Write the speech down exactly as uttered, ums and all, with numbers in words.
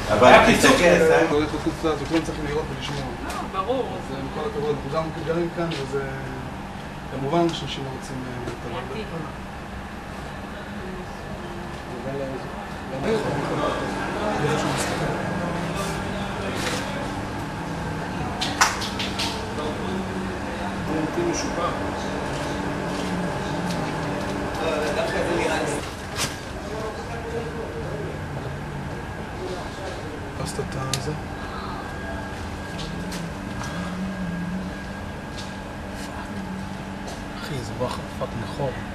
אבל תסתכל, סתם. הולך לחוץ לארץ, וכולם צריכים לראות ולשמוע. לא, ברור. אז עם כל הכבוד, אנחנו גם גרים כאן, וזה... כמובן שאנשים לא רוצים להתאבד. זה משופע. דווקא זה נראה לי. פסת את זה? אחי, זה בוח פאק נחור.